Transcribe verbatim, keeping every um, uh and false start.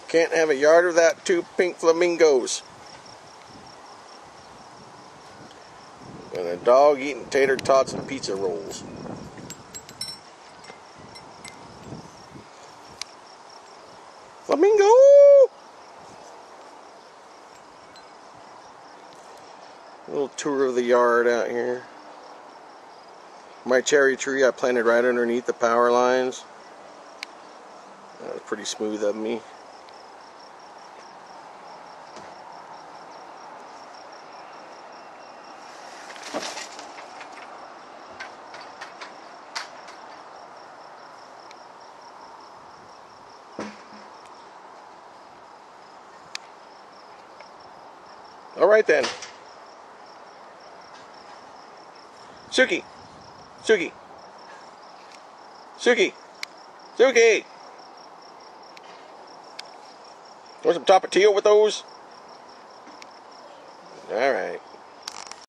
Can't have a yard without two pink flamingos. And a dog eating tater tots and pizza rolls. Flamingo! A little tour of the yard out here. My cherry tree I planted right underneath the power lines. That was pretty smooth of me. All right then. Suki. Suki. Suki. Suki. Want some tapatio with those? All right.